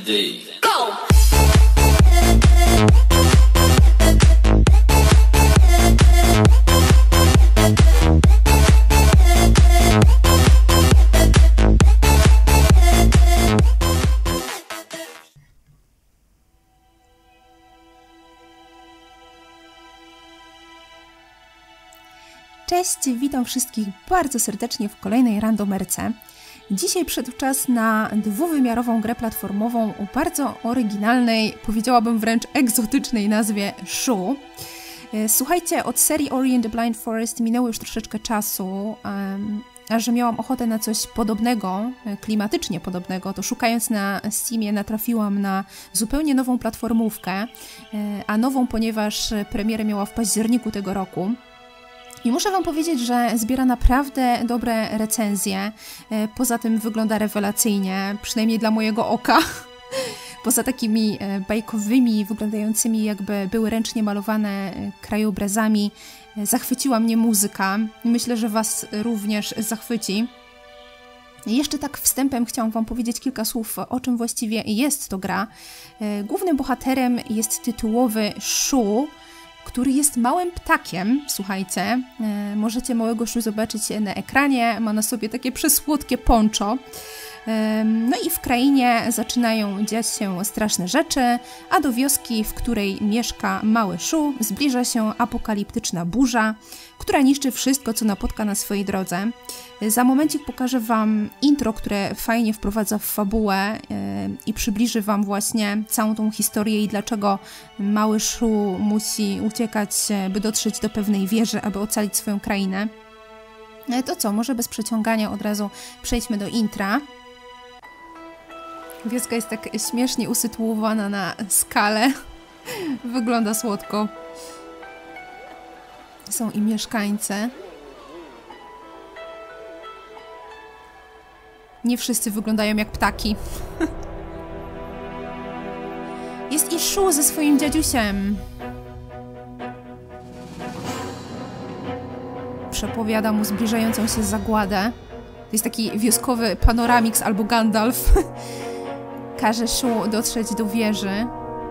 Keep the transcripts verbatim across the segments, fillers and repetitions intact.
indeed. Go! Cześć, witam wszystkich bardzo serdecznie w kolejnej randomerce. Dzisiaj przyszedł czas na dwuwymiarową grę platformową o bardzo oryginalnej, powiedziałabym wręcz egzotycznej nazwie Shu. Słuchajcie, od serii Ori and the Blind Forest minęło już troszeczkę czasu, a że miałam ochotę na coś podobnego, klimatycznie podobnego, to szukając na Steamie natrafiłam na zupełnie nową platformówkę, a nową, ponieważ premierę miała w październiku tego roku. I muszę wam powiedzieć, że zbiera naprawdę dobre recenzje, poza tym wygląda rewelacyjnie, przynajmniej dla mojego oka. Poza takimi bajkowymi, wyglądającymi jakby były ręcznie malowane krajobrazami, zachwyciła mnie muzyka. Myślę, że was również zachwyci. Jeszcze tak wstępem chciałam wam powiedzieć kilka słów, o czym właściwie jest to gra. Głównym bohaterem jest tytułowy Shu, który jest małym ptakiem, słuchajcie, e, możecie małego Shu zobaczyć na ekranie, ma na sobie takie przesłodkie poncho. E, no i w krainie zaczynają dziać się straszne rzeczy, a do wioski, w której mieszka mały Shu, zbliża się apokaliptyczna burza, która niszczy wszystko, co napotka na swojej drodze. Za momencik pokażę wam intro, które fajnie wprowadza w fabułę yy, i przybliży wam właśnie całą tą historię i dlaczego mały Shu musi uciekać, by dotrzeć do pewnej wieży, aby ocalić swoją krainę. No to co, może bez przeciągania od razu przejdźmy do intra. Wioska jest tak śmiesznie usytuowana na skale. Wygląda słodko. Są i mieszkańcy. Nie wszyscy wyglądają jak ptaki. Jest i Shu ze swoim dziadziusiem. Przepowiada mu zbliżającą się zagładę. To jest taki wioskowy Panoramix albo Gandalf. Każe Shu dotrzeć do wieży.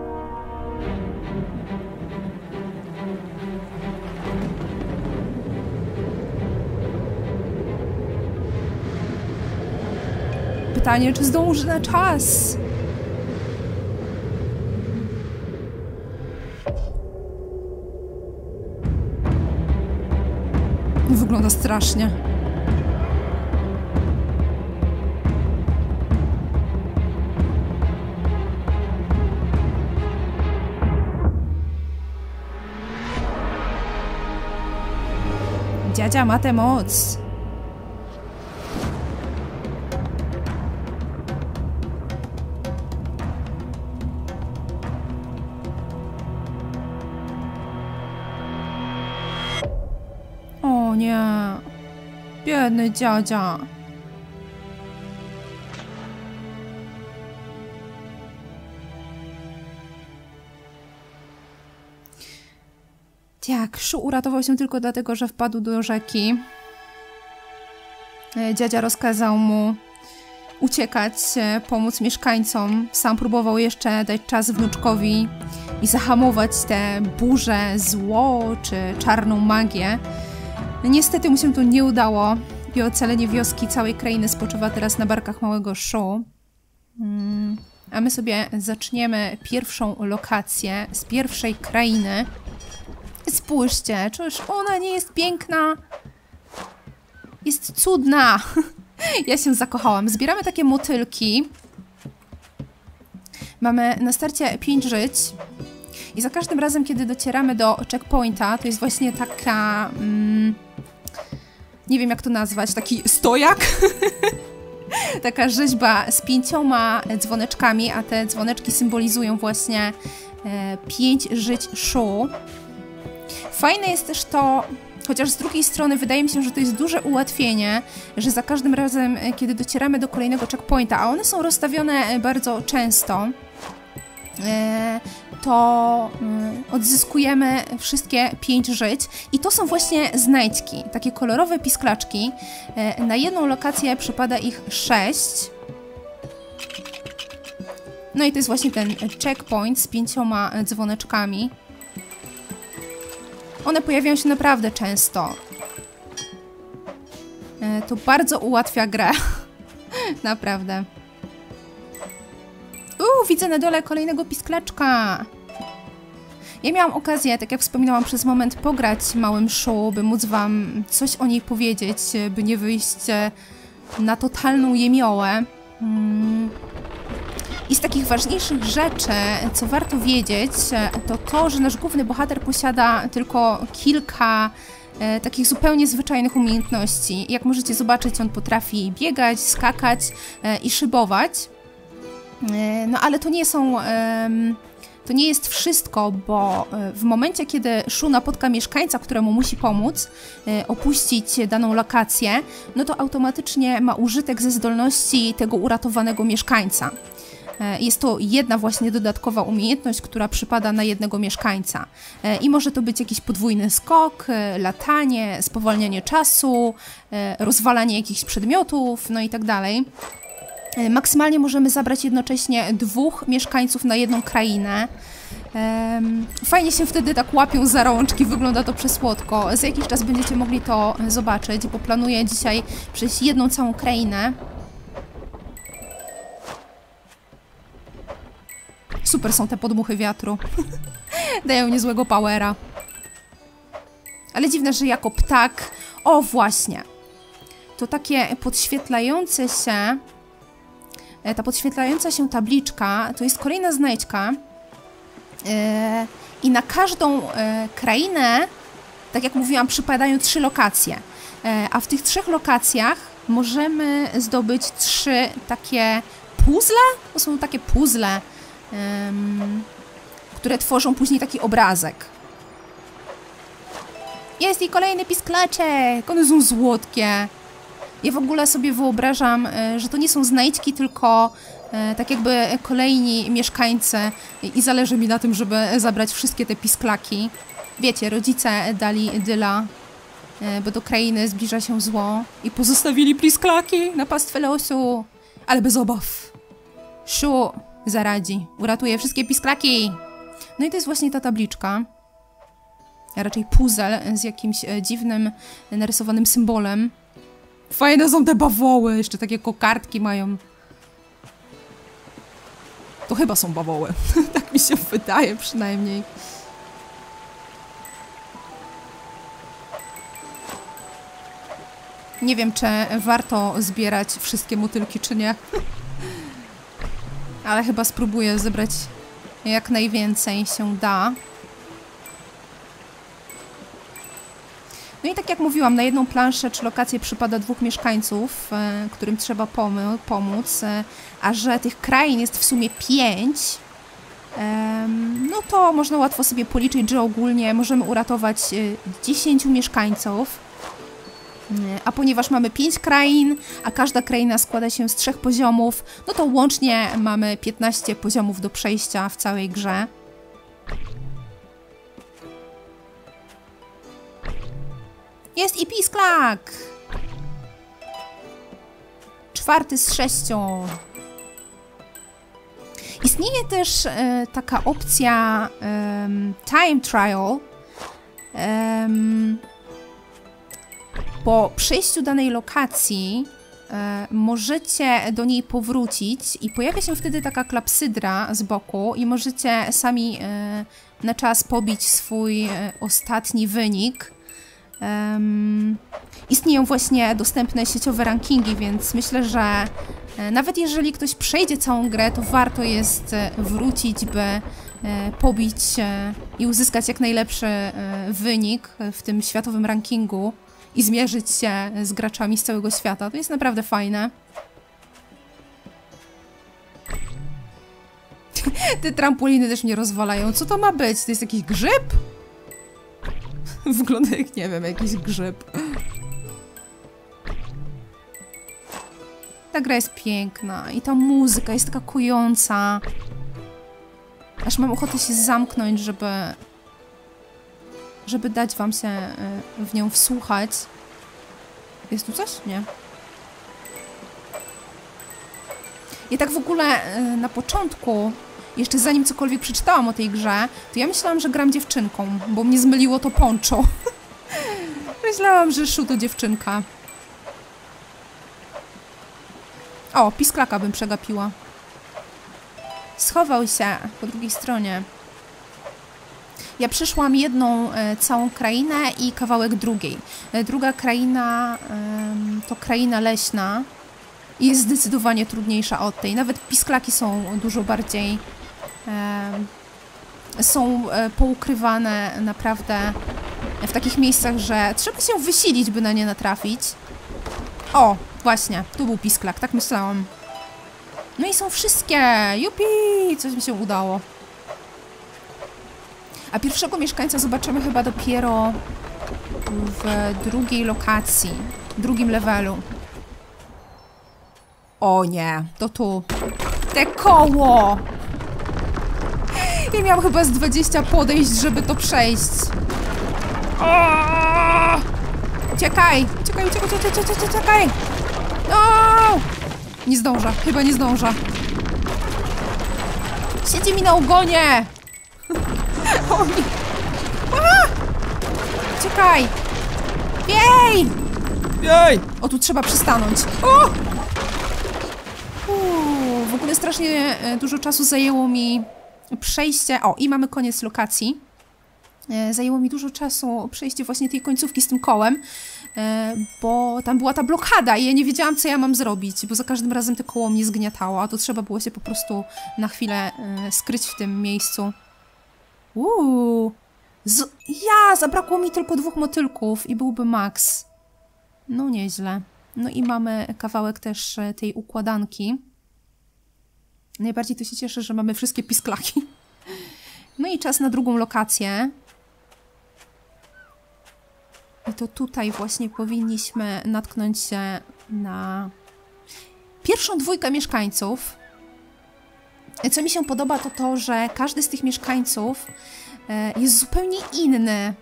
Pytanie, czy zdąży na czas? Wygląda strasznie. Dziadzia ma tę moc. O nie, biedny dziadzia. Tak, Shu uratował się tylko dlatego, że wpadł do rzeki. Dziadzia rozkazał mu uciekać, pomóc mieszkańcom. Sam próbował jeszcze dać czas wnuczkowi i zahamować te burze, zło czy czarną magię. Niestety mu się to nie udało i ocalenie wioski całej krainy spoczywa teraz na barkach małego Shu. Hmm. A my sobie zaczniemy pierwszą lokację z pierwszej krainy. Spójrzcie, czyż ona nie jest piękna? Jest cudna! Ja się zakochałam. Zbieramy takie motylki. Mamy na starcie pięć żyć. I za każdym razem, kiedy docieramy do checkpointa, to jest właśnie taka... Mm, nie wiem jak to nazwać, taki stojak. Taka rzeźba z pięcioma dzwoneczkami, a te dzwoneczki symbolizują właśnie e, pięć żyć Shu. Fajne jest też to, chociaż z drugiej strony wydaje mi się, że to jest duże ułatwienie, że za każdym razem, kiedy docieramy do kolejnego checkpointa, a one są rozstawione bardzo często, to odzyskujemy wszystkie pięć żyć i to są właśnie znajdźki, takie kolorowe pisklaczki. Na jedną lokację przypada ich sześć. No i to jest właśnie ten checkpoint z pięcioma dzwoneczkami. One pojawiają się naprawdę często. To bardzo ułatwia grę. Naprawdę. Uuu, widzę na dole kolejnego pisklaczka. Ja miałam okazję, tak jak wspominałam przez moment, pograć małym Shu, by móc wam coś o niej powiedzieć, by nie wyjść na totalną jemiołę. I z takich ważniejszych rzeczy, co warto wiedzieć, to to, że nasz główny bohater posiada tylko kilka e, takich zupełnie zwyczajnych umiejętności. Jak możecie zobaczyć, on potrafi biegać, skakać e, i szybować. E, no ale to nie są... E, To nie jest wszystko, bo w momencie, kiedy Shu napotka mieszkańca, któremu musi pomóc opuścić daną lokację, no to automatycznie ma użytek ze zdolności tego uratowanego mieszkańca. Jest to jedna właśnie dodatkowa umiejętność, która przypada na jednego mieszkańca. I może to być jakiś podwójny skok, latanie, spowalnianie czasu, rozwalanie jakichś przedmiotów, no i tak dalej. Maksymalnie możemy zabrać jednocześnie dwóch mieszkańców na jedną krainę. Fajnie się wtedy tak łapią za rączki, wygląda to przesłodko. Za jakiś czas będziecie mogli to zobaczyć, bo planuję dzisiaj przejść jedną całą krainę. Super są te podmuchy wiatru. Dają niezłego powera. Ale dziwne, że jako ptak... O, właśnie! To takie podświetlające się... Ta podświetlająca się tabliczka to jest kolejna znajdźka yy, i na każdą yy, krainę, tak jak mówiłam, przypadają trzy lokacje, yy, a w tych trzech lokacjach możemy zdobyć trzy takie puzzle, to są takie puzzle, yy, które tworzą później taki obrazek. Jest i kolejny pisklaczek, one są słodkie. Ja w ogóle sobie wyobrażam, że to nie są znajdźki, tylko tak jakby kolejni mieszkańcy i zależy mi na tym, żeby zabrać wszystkie te pisklaki. Wiecie, rodzice dali dyla, bo do krainy zbliża się zło i pozostawili pisklaki na pastwę losu, ale bez obaw. Shu zaradzi, uratuje wszystkie pisklaki. No i to jest właśnie ta tabliczka, a raczej puzzle z jakimś dziwnym, narysowanym symbolem. Fajne są te bawoły, jeszcze takie kokardki mają. To chyba są bawoły, tak mi się wydaje przynajmniej. Nie wiem, czy warto zbierać wszystkie motylki, czy nie. Ale chyba spróbuję zebrać jak najwięcej się da. No i tak jak mówiłam, na jedną planszę czy lokację przypada dwóch mieszkańców, e, którym trzeba pom pomóc, e, a że tych krain jest w sumie pięć, e, no to można łatwo sobie policzyć, że ogólnie możemy uratować e, dziesięciu mieszkańców, e, a ponieważ mamy pięć krain, a każda kraina składa się z trzech poziomów, no to łącznie mamy piętnaście poziomów do przejścia w całej grze. Jest i pisklak! Czwarty z sześciu. Istnieje też e, taka opcja e, time trial. E, po przejściu danej lokacji e, możecie do niej powrócić i pojawia się wtedy taka klapsydra z boku i możecie sami e, na czas pobić swój e, ostatni wynik. Um, istnieją właśnie dostępne sieciowe rankingi, więc myślę, że e, nawet jeżeli ktoś przejdzie całą grę, to warto jest e, wrócić, by e, pobić e, i uzyskać jak najlepszy e, wynik w tym światowym rankingu i zmierzyć się z graczami z całego świata. To jest naprawdę fajne. Te trampoliny też mnie rozwalają. Co to ma być? To jest jakiś grzyb? Wygląda jak, nie wiem, jakiś grzyb. Ta gra jest piękna i ta muzyka jest taka kująca. Aż mam ochotę się zamknąć, żeby... żeby dać wam się w nią wsłuchać. Jest tu coś? Nie. I tak w ogóle na początku, jeszcze zanim cokolwiek przeczytałam o tej grze, to ja myślałam, że gram dziewczynką, bo mnie zmyliło to poncho. Myślałam, że Shu to dziewczynka. O, pisklaka bym przegapiła. Schował się po drugiej stronie. Ja przeszłam jedną e, całą krainę i kawałek drugiej. E, druga kraina e, to kraina leśna i jest zdecydowanie trudniejsza od tej. Nawet pisklaki są dużo bardziej e, są e, poukrywane naprawdę w takich miejscach, że trzeba się wysilić, by na nie natrafić. O, właśnie, tu był pisklak, tak myślałam. No i są wszystkie! Jupi! Coś mi się udało. A pierwszego mieszkańca zobaczymy chyba dopiero w drugiej lokacji, w drugim levelu. O nie, to tu. Te koło! Ja miałam chyba z dwadzieścia podejść, żeby to przejść. O! Uciekaj! Uciekaj, uciekaj, uciekaj, uciekaj, uciekaj! No! Nie zdążę, chyba nie zdążę. Siedzi mi na ogonie! O nie! A! Uciekaj! Jej! Jej! O, tu trzeba przystanąć. O! Uuu, w ogóle strasznie dużo czasu zajęło mi przejście... O, i mamy koniec lokacji. Zajęło mi dużo czasu przejście właśnie tej końcówki z tym kołem, bo tam była ta blokada i ja nie wiedziałam, co ja mam zrobić, bo za każdym razem to koło mnie zgniatało, a to trzeba było się po prostu na chwilę skryć w tym miejscu. Uuu, Z ja, zabrakło mi tylko dwóch motylków i byłby maks. No nieźle. No i mamy kawałek też tej układanki. Najbardziej to się cieszę, że mamy wszystkie pisklaki. No i czas na drugą lokację. I to tutaj właśnie powinniśmy natknąć się na pierwszą dwójkę mieszkańców. Co mi się podoba, to to, że każdy z tych mieszkańców jest zupełnie inny.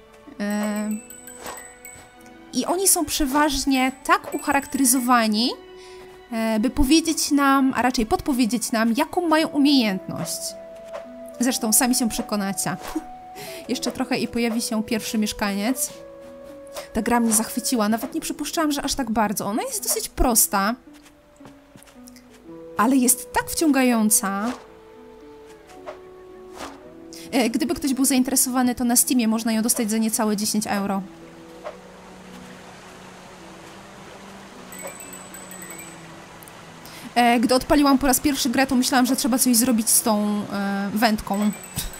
I oni są przeważnie tak ucharakteryzowani, by powiedzieć nam, a raczej podpowiedzieć nam, jaką mają umiejętność. Zresztą sami się przekonacie. Jeszcze trochę i pojawi się pierwszy mieszkaniec. Ta gra mnie zachwyciła, nawet nie przypuszczałam, że aż tak bardzo. Ona jest dosyć prosta, ale jest tak wciągająca. Gdyby ktoś był zainteresowany, to na Steamie można ją dostać za niecałe dziesięć euro. Gdy odpaliłam po raz pierwszy grę, to myślałam, że trzeba coś zrobić z tą e, wędką.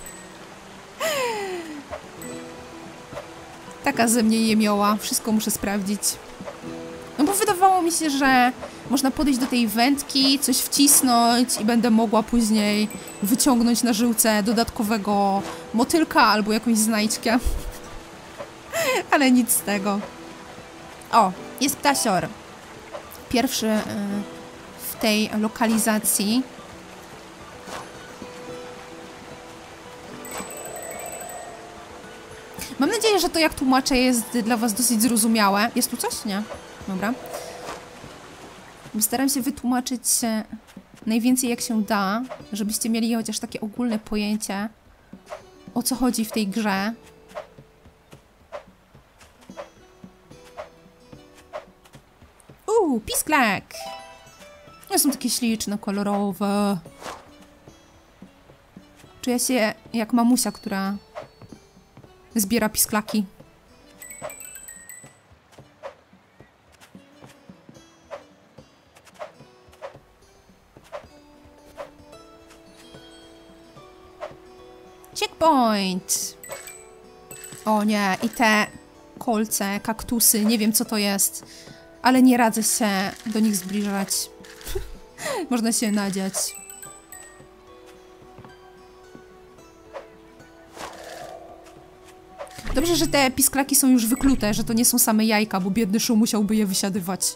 Taka ze mnie jemioła. Wszystko muszę sprawdzić. No bo wydawało mi się, że można podejść do tej wędki, coś wcisnąć i będę mogła później wyciągnąć na żyłce dodatkowego motylka albo jakąś znajdźkę. Ale nic z tego. O, jest ptasior. Pierwszy y, w tej lokalizacji. Mam nadzieję, że to, jak tłumaczę, jest dla was dosyć zrozumiałe. Jest tu coś? Nie? Dobra. Staram się wytłumaczyć najwięcej, jak się da, żebyście mieli chociaż takie ogólne pojęcie, o co chodzi w tej grze. Uuu, pisklak! One są takie śliczne, kolorowe. Czuję się jak mamusia, która zbiera pisklaki. Checkpoint! O nie, i te kolce, kaktusy, nie wiem co to jest, ale nie radzę się do nich zbliżać. Można się nadziać. Dobrze, że te pisklaki są już wyklute, że to nie są same jajka, bo biedny Shu musiałby je wysiadywać.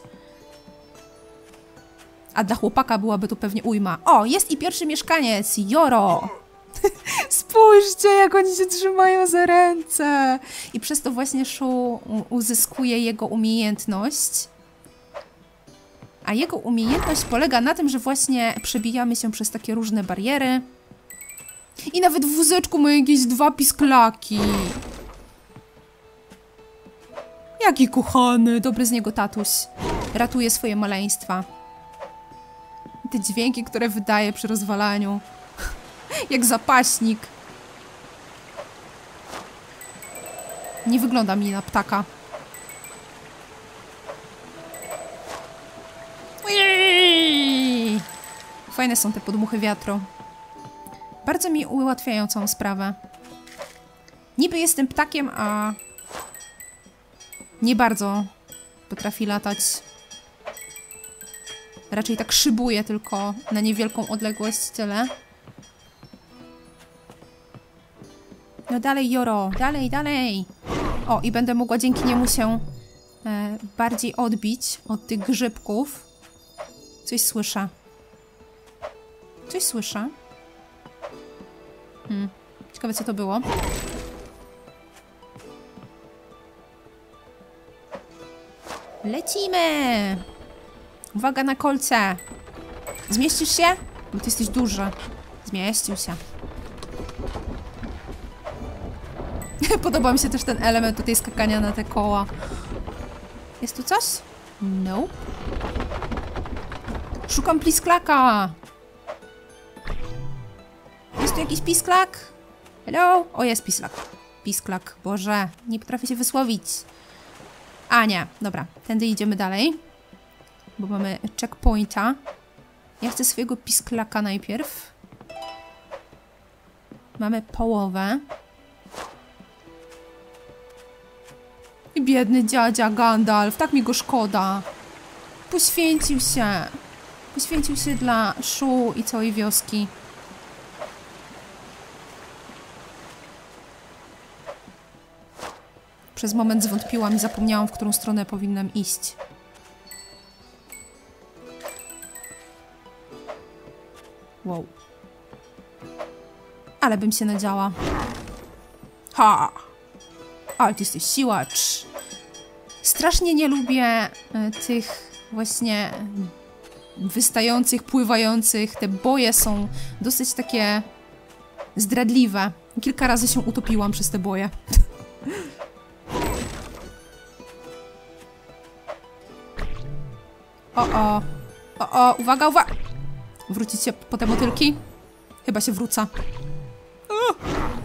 A dla chłopaka byłaby to pewnie ujma. O, jest i pierwszy mieszkaniec, Joro! Spójrzcie, jak oni się trzymają za ręce! I przez to właśnie Shu uzyskuje jego umiejętność. A jego umiejętność polega na tym, że właśnie przebijamy się przez takie różne bariery. I nawet w wózeczku ma jakieś dwa pisklaki. Jaki kochany, dobry z niego tatuś. Ratuje swoje maleństwa. Te dźwięki, które wydaje przy rozwalaniu. Jak zapaśnik. Nie wygląda mi na ptaka. Ui! Fajne są te podmuchy wiatru. Bardzo mi ułatwiają całą sprawę. Niby jestem ptakiem, a nie bardzo potrafi latać. Raczej tak szybuje tylko na niewielką odległość, tyle. No dalej, Joro, dalej, dalej. O, i będę mogła dzięki niemu się e, bardziej odbić od tych grzybków. Coś słyszę. Coś słyszę. Hmm. Ciekawe, co to było. Lecimy! Uwaga na kolce! Zmieścisz się? Bo ty jesteś duży. Zmieścił się. Podoba mi się też ten element tutaj skakania na te koła. Jest tu coś? No. Szukam pisklaka! Jest tu jakiś pisklak? Hello? O, jest pisklak. Pisklak. Boże, nie potrafię się wysłowić. A, nie. Dobra, tędy idziemy dalej. Bo mamy checkpointa. Ja chcę swojego pisklaka najpierw. Mamy połowę. I biedny dziadzia Gandalf, tak mi go szkoda. Poświęcił się. Poświęcił się dla Shu i całej wioski. Przez moment zwątpiłam i zapomniałam, w którą stronę powinnam iść. Wow. Ale bym się nadziała. Ha! Ale ty jesteś siłacz. Strasznie nie lubię y, tych właśnie wystających, pływających. Te boje są dosyć takie zdradliwe. Kilka razy się utopiłam przez te boje. O, o. O, o, uwaga, uwaga. Wrócić się po te motylki? Chyba się wróca. Uh.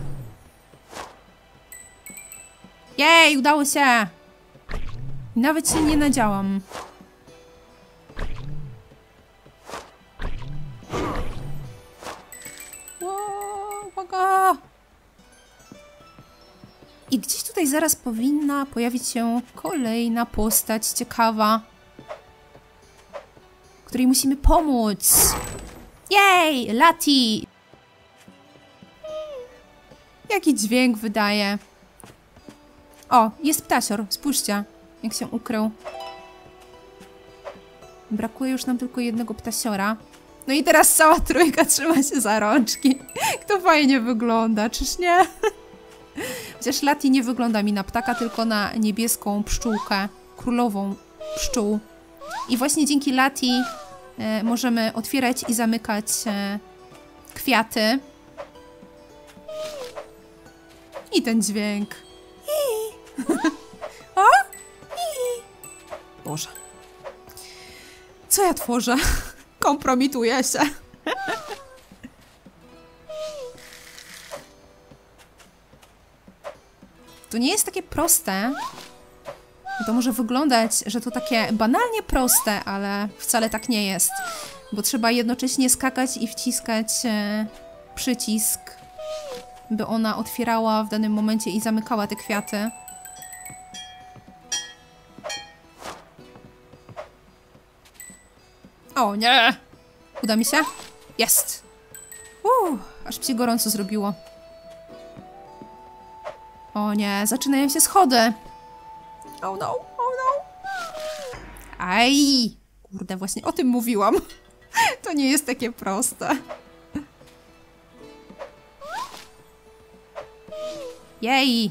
Jej, udało się! Nawet się nie nadziałam. Wow, uwaga! I gdzieś tutaj zaraz powinna pojawić się kolejna postać ciekawa, której musimy pomóc. Jej, Lati! Jaki dźwięk wydaje. O, jest ptasior. Spójrzcie, jak się ukrył. Brakuje już nam tylko jednego ptasiora. No i teraz cała trójka trzyma się za rączki. To fajnie wygląda, czyż nie? Chociaż Lati nie wygląda mi na ptaka, tylko na niebieską pszczółkę. Królową pszczół. I właśnie dzięki Lati e, możemy otwierać i zamykać e, kwiaty. I ten dźwięk. O? Boże. Co ja tworzę? Kompromituję się. To nie jest takie proste. To może wyglądać, że to takie banalnie proste, ale wcale tak nie jest. Bo trzeba jednocześnie skakać i wciskać e, przycisk, by ona otwierała w danym momencie i zamykała te kwiaty. O nie! Uda mi się? Jest! Uuu, aż mi się gorąco zrobiło. O nie, zaczynają się schody. Oh no, oh no. Aj! Kurde, właśnie o tym mówiłam. To nie jest takie proste. Jej!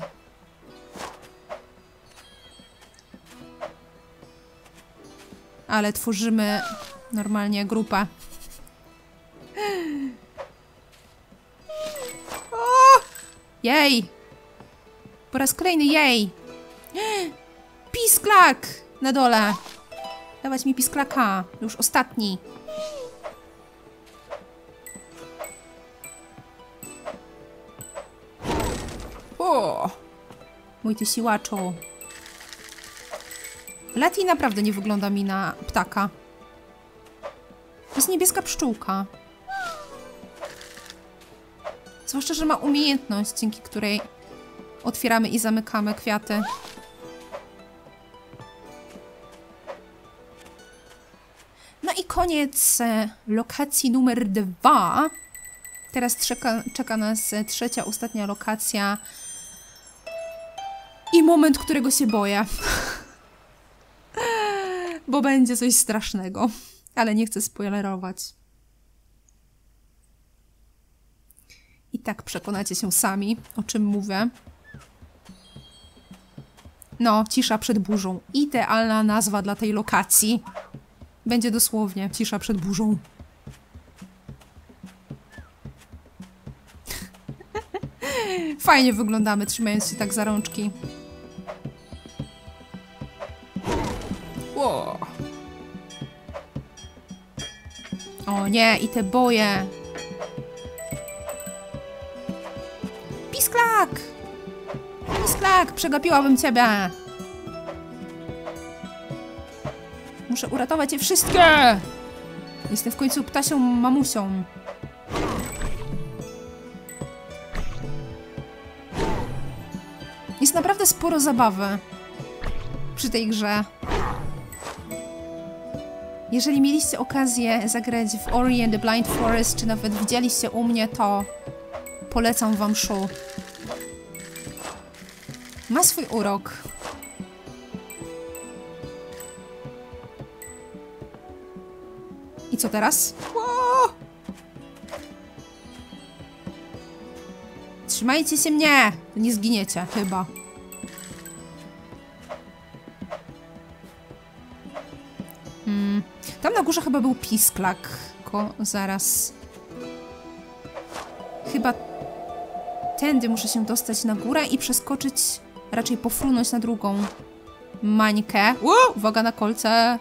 Ale tworzymy normalnie grupę. O! Jej! Po raz kolejny jej! Pisklak! Na dole! Dawać mi pisklaka. Już ostatni. O! Mój ty siłaczu. Leti naprawdę nie wygląda mi na ptaka. To jest niebieska pszczółka. Zwłaszcza, że ma umiejętność, dzięki której otwieramy i zamykamy kwiaty. No i koniec lokacji numer dwa. Teraz czeka, czeka nas trzecia, ostatnia lokacja. I moment, którego się boję. Bo będzie coś strasznego. Ale nie chcę spoilerować. I tak przekonacie się sami, o czym mówię. No, cisza przed burzą. Idealna nazwa dla tej lokacji. Będzie dosłownie cisza przed burzą. Fajnie wyglądamy, trzymając się tak za rączki. Wow. O nie, i te boje. Pisklak! Pisklak, przegapiłabym ciebie. Muszę uratować je wszystkie! Jestem w końcu ptasią mamusią. Jest naprawdę sporo zabawy przy tej grze. Jeżeli mieliście okazję zagrać w Ori and the Blind Forest, czy nawet widzieliście u mnie, to polecam wam show. Ma swój urok. I co teraz? Ło! Trzymajcie się mnie! Nie zginiecie, chyba. Hmm. Tam na górze chyba był pisklak. Ko, zaraz. Chyba tędy muszę się dostać na górę i przeskoczyć, raczej pofrunąć na drugą mańkę. Ło! Uwaga na kolce.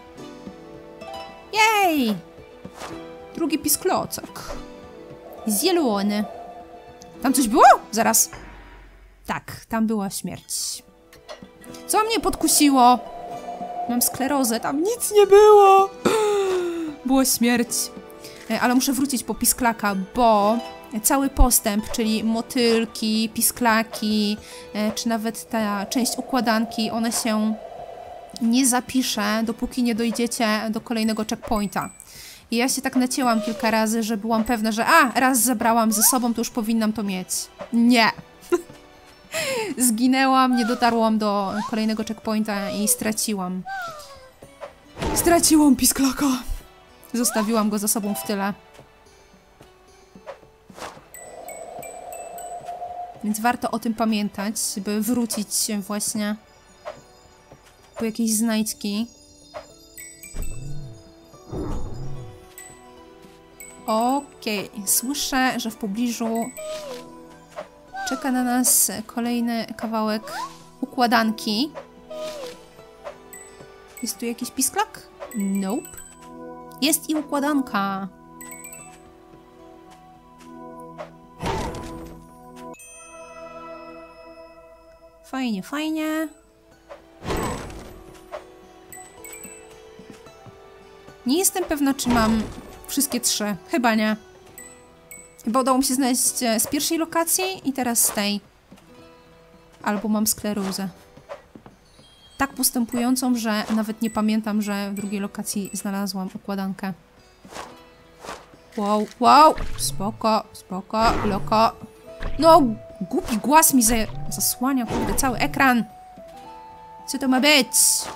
Jej! Drugi pisklocek. Zielony. Tam coś było? Zaraz. Tak, tam była śmierć. Co mnie podkusiło? Mam sklerozę, tam nic nie było. Była śmierć. Ale muszę wrócić po pisklaka, bo cały postęp, czyli motylki, pisklaki, czy nawet ta część układanki, one się nie zapisze, dopóki nie dojdziecie do kolejnego checkpointa. I ja się tak nacięłam kilka razy, że byłam pewna, że a, raz zabrałam ze sobą, to już powinnam to mieć. Nie. Zginęłam, nie dotarłam do kolejnego checkpointa i straciłam. Straciłam pisklaka. Zostawiłam go za sobą w tyle. Więc warto o tym pamiętać, by wrócić właśnie po jakieś znajdźki. Okej, okay. Słyszę, że w pobliżu czeka na nas kolejny kawałek układanki. Jest tu jakiś pisklak? Nope. Jest i układanka. Fajnie, fajnie. Nie jestem pewna, czy mam wszystkie trzy. Chyba nie. Chyba udało mi się znaleźć z pierwszej lokacji i teraz z tej. Albo mam sklerozę. Tak postępującą, że nawet nie pamiętam, że w drugiej lokacji znalazłam układankę. Wow, wow. Spoko, spoko, loko. No, głupi głaz mi zasłania, kurde, cały ekran. Co to ma być?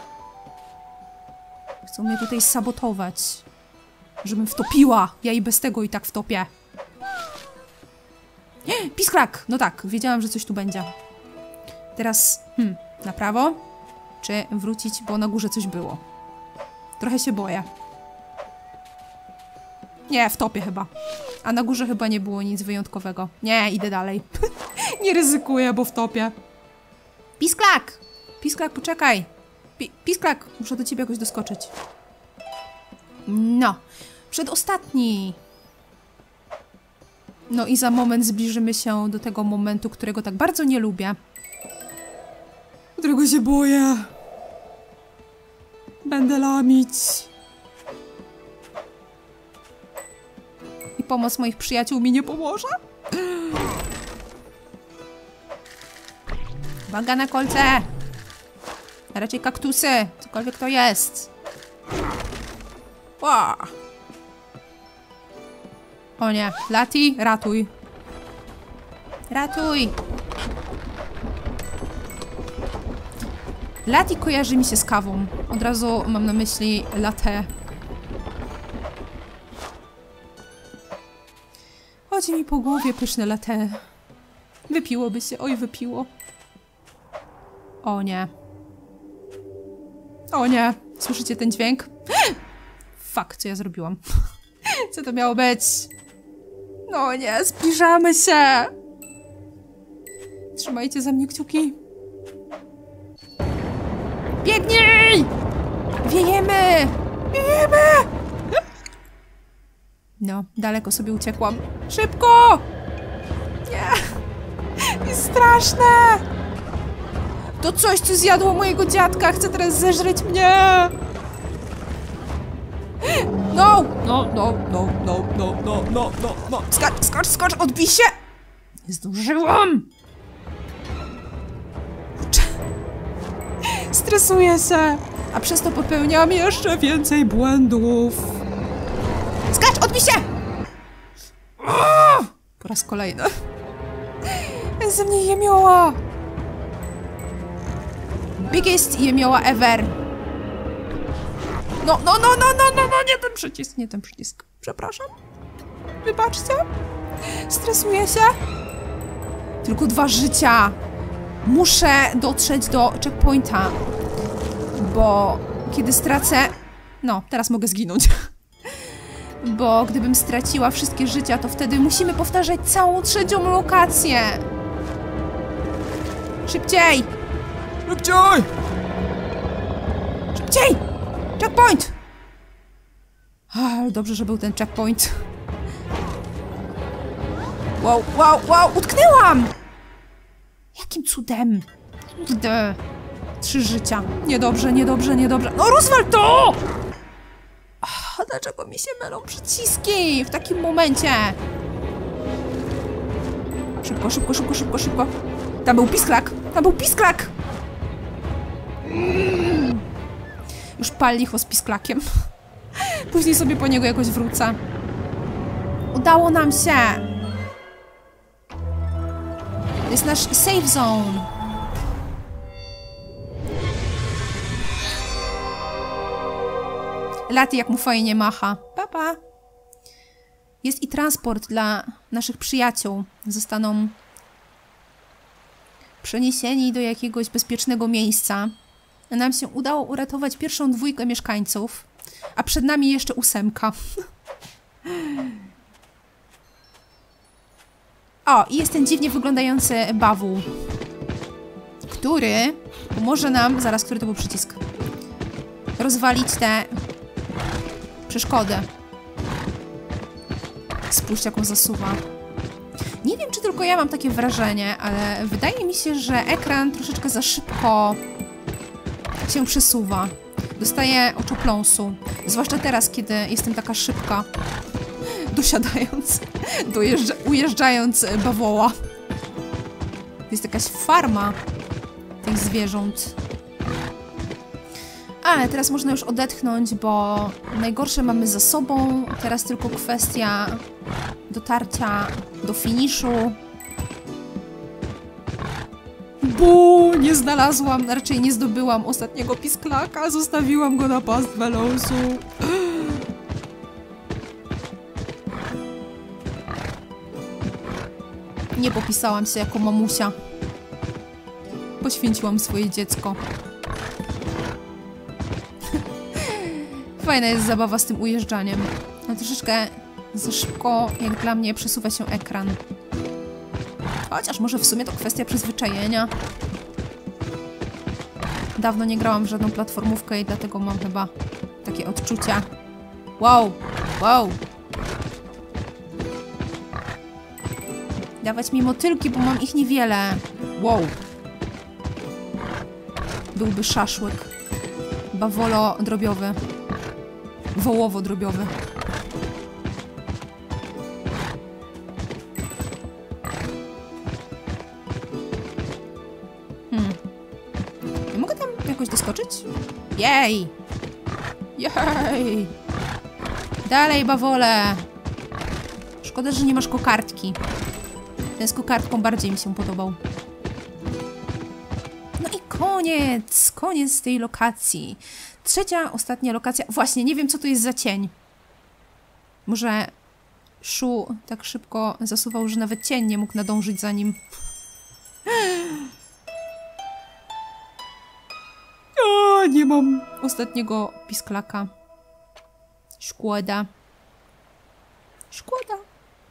Chcą mnie tutaj sabotować. Żebym wtopiła. Ja i bez tego i tak wtopię. Pisklak! No tak, wiedziałam, że coś tu będzie. Teraz, hmm, na prawo? Czy wrócić, bo na górze coś było. Trochę się boję. Nie, w topie chyba. A na górze chyba nie było nic wyjątkowego. Nie, idę dalej. Nie ryzykuję, bo w topie. Pisklak! Pisklak, poczekaj. Pi Pisklak, muszę do ciebie jakoś doskoczyć. No. Przedostatni. No i za moment zbliżymy się do tego momentu, którego tak bardzo nie lubię. Którego się boję. Będę lamić. I pomoc moich przyjaciół mi nie pomoże? Uwaga na kolce! A raczej kaktusy, cokolwiek to jest. Ła! O nie, Lati, ratuj. Ratuj! Lati kojarzy mi się z kawą. Od razu mam na myśli latte. Chodzi mi po głowie pyszne latte. Wypiłoby się, oj wypiło. O nie. O nie. Słyszycie ten dźwięk? Fuck, co ja zrobiłam? Co to miało być? No nie, zbliżamy się. Trzymajcie za mnie kciuki. Biegnij! Wiejemy! Wiejemy! No, daleko sobie uciekłam. Szybko! Nie! Jest straszne! To coś, co zjadło mojego dziadka, chce teraz zeżreć mnie! No! No, no, no, no, no, no, no, no, no. Skacz, skacz, skacz, odbij się! Nie zdążyłam! Stresuję się, a przez to popełniam jeszcze więcej błędów. Skacz, odbij się! Po raz kolejny. Jest ze mnie jemioła. Biggest jemioła ever. No, no, no, no, no, no, no, nie ten przycisk, nie ten przycisk. Przepraszam. Wybaczcie. Stresuję się. Tylko dwa życia. Muszę dotrzeć do checkpointa. Bo kiedy stracę... No, teraz mogę zginąć. Bo gdybym straciła wszystkie życia, to wtedy musimy powtarzać całą trzecią lokację. Szybciej! Szybciej! Szybciej! Checkpoint! Ale dobrze, że był ten checkpoint. Wow, wow, wow! Utknęłam! Jakim cudem? Kurde. Trzy życia. Niedobrze, niedobrze, niedobrze. No rozwal to! Oh, dlaczego mi się mylą przyciski w takim momencie? Szybko, szybko, szybko, szybko, szybko. Tam był pisklak! Tam był pisklak! Mm. Już pal licho z pisklakiem. Później sobie po niego jakoś wrócę. Udało nam się! To jest nasz safe zone. Lati jak mu fajnie macha. Pa, pa. Jest i transport dla naszych przyjaciół. Zostaną przeniesieni do jakiegoś bezpiecznego miejsca. Nam się udało uratować pierwszą dwójkę mieszkańców, a przed nami jeszcze ósemka. O, i jest ten dziwnie wyglądający bawół, który pomoże nam... Zaraz, który to był przycisk? Rozwalić tę przeszkodę. Spójrz, jaką zasuwa. Nie wiem, czy tylko ja mam takie wrażenie, ale wydaje mi się, że ekran troszeczkę za szybko się przesuwa. Dostaję oczopląsu. Zwłaszcza teraz, kiedy jestem taka szybka. Dosiadając, dojeżdża, ujeżdżając bawoła. To jest jakaś farma tych zwierząt. Ale teraz można już odetchnąć, bo najgorsze mamy za sobą. Teraz tylko kwestia dotarcia do finiszu. Bu, nie znalazłam, raczej nie zdobyłam ostatniego pisklaka. Zostawiłam go na pastwę losu. Nie popisałam się jako mamusia. Poświęciłam swoje dziecko. Fajna jest zabawa z tym ujeżdżaniem. Ale troszeczkę za szybko, jak dla mnie, przesuwa się ekran. Chociaż może w sumie to kwestia przyzwyczajenia. Dawno nie grałam w żadną platformówkę i dlatego mam chyba takie odczucia. Wow, wow. Dawać mi motylki, bo mam ich niewiele. Wow. Byłby szaszłyk. Bawolo drobiowy. Wołowo drobiowy. Hmm. Nie mogę tam jakoś doskoczyć? Jej! Jej! Dalej, bawole! Szkoda, że nie masz kokardki. Ten z kokardką bardziej mi się podobał. No i koniec! Koniec tej lokacji. Trzecia, ostatnia lokacja. Właśnie, nie wiem, co to jest za cień. Może Shu tak szybko zasuwał, że nawet cień nie mógł nadążyć za nim. O, nie mam ostatniego pisklaka. Szkoda. Szkoda.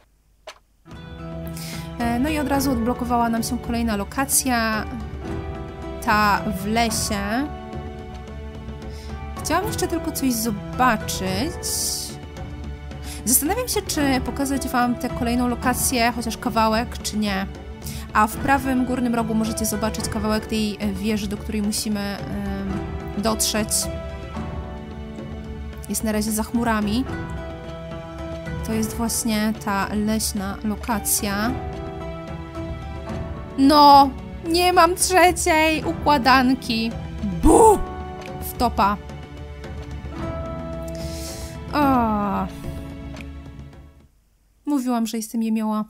No i od razu odblokowała nam się kolejna lokacja. Ta w lesie. Chciałam jeszcze tylko coś zobaczyć. Zastanawiam się, czy pokazać wam tę kolejną lokację, chociaż kawałek, czy nie. A w prawym górnym rogu możecie zobaczyć kawałek tej wieży, do której musimy ym, dotrzeć. Jest na razie za chmurami. To jest właśnie ta leśna lokacja. No, nie mam trzeciej układanki. Bu! W topa. O. Mówiłam, że jestem jemioła.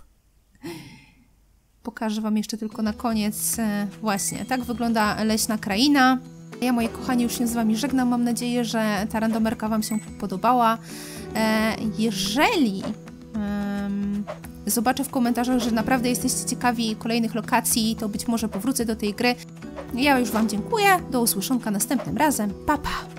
Pokażę wam jeszcze tylko na koniec. Właśnie, tak wygląda leśna kraina. Ja, moi kochani, już się z wami żegnam. Mam nadzieję, że ta randomerka wam się podobała. Jeżeli um, zobaczę w komentarzach, że naprawdę jesteście ciekawi kolejnych lokacji, to być może powrócę do tej gry. Ja już wam dziękuję. Do usłyszonka następnym razem. Pa, pa!